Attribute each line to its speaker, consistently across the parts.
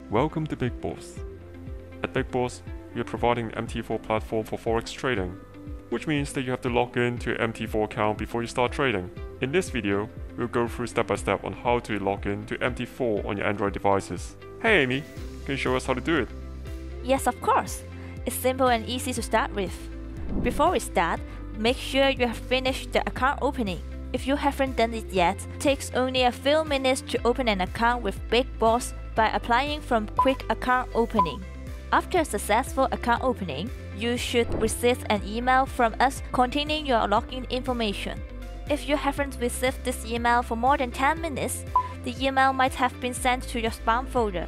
Speaker 1: Welcome to BigBoss. At BigBoss, we are providing an MT4 platform for Forex trading, which means that you have to log in to your MT4 account before you start trading. In this video, we'll go through step by step on how to log in to MT4 on your Android devices. Hey Amy, can you show us how to do it?
Speaker 2: Yes, of course. It's simple and easy to start with. Before we start, make sure you have finished the account opening. If you haven't done it yet, it takes only a few minutes to open an account with BigBoss by applying from Quick Account Opening. After a successful account opening, you should receive an email from us containing your login information. If you haven't received this email for more than 10 minutes, the email might have been sent to your spam folder.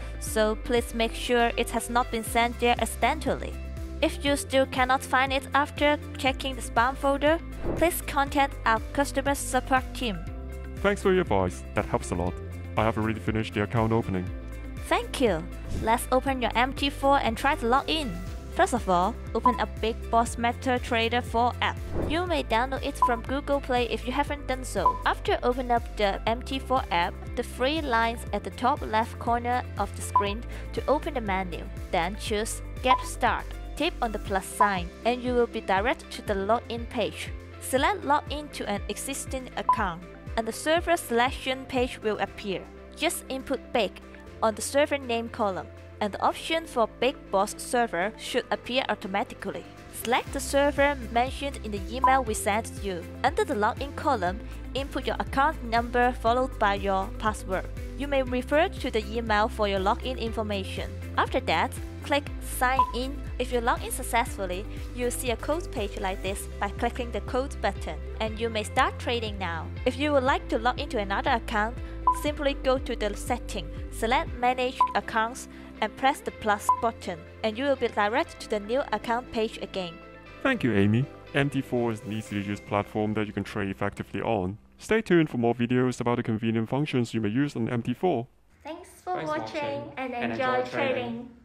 Speaker 2: So please make sure it has not been sent there accidentally. If you still cannot find it after checking the spam folder, please contact our customer support team.
Speaker 1: Thanks for your advice, that helps a lot. I have already finished the account opening.
Speaker 2: Thank you. Let's open your MT4 and try to log in. First of all, open a BigBoss MetaTrader 4 app. You may download it from Google Play if you haven't done so. After open up the MT4 app, the three lines at the top left corner of the screen to open the menu. Then choose Get Start. Tap on the plus sign and you will be directed to the login page. Select Login to an existing account and the server selection page will appear. Just input Big on the server name column and the option for BigBoss server should appear automatically. Select the server mentioned in the email we sent you. Under the login column, input your account number followed by your password. You may refer to the email for your login information. After that, click Sign In. If you log in successfully, you'll see a code page like this by clicking the code button, and you may start trading now. If you would like to log into another account, simply go to the setting, select Manage Accounts, and press the plus button, and you will be directed to the new account page again.
Speaker 1: Thank you, Amy. MT4 is an easy-to-use platform that you can trade effectively on. Stay tuned for more videos about the convenient functions you may use on MT4.
Speaker 3: Thanks for watching and enjoy trading.